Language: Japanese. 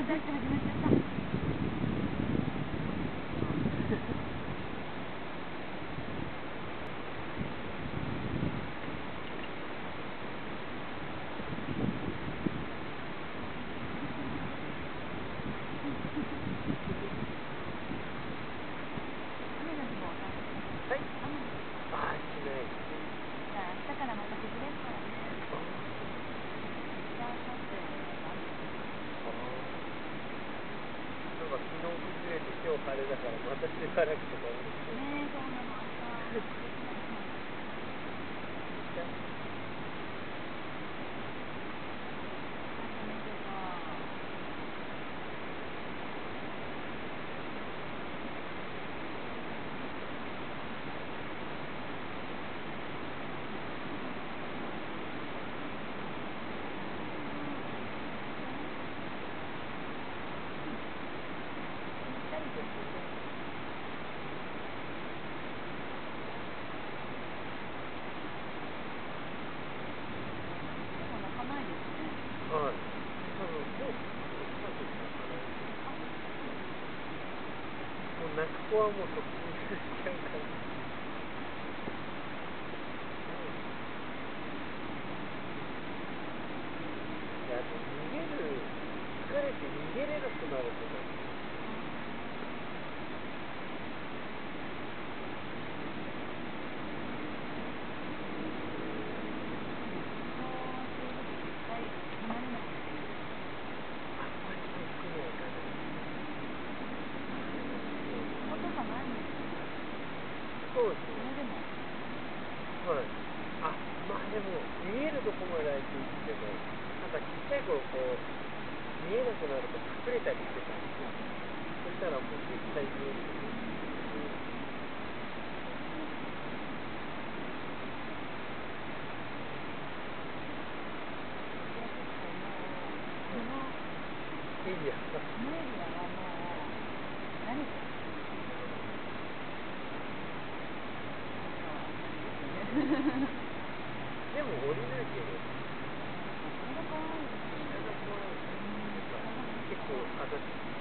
出して始まっちゃった。 はい。ああ、しない。 じゃあ明日からまた崩れるからね。じゃあ明後日なんか昨日崩れて今日晴れだからまたしばらくとか思ってねえ、そうなの。明日素敵だな。初めてか。 はい。多分もうもう泣く子はもうそっちに行っちゃうから。いや、逃げる、疲れて逃げれなくなるとか。そうですね。はい。あ、まあでも、見えるとこまでは行くんですけど、なんかちっちゃい頃こう、見えなくなると隠れたりしてたんですよ。そしたらもう絶対見えるところに行って。エリアが。 このエリアはもう、慣れてる。 でも降りなければ。 それが怖いですよね。 それが怖いですよね。なんか結構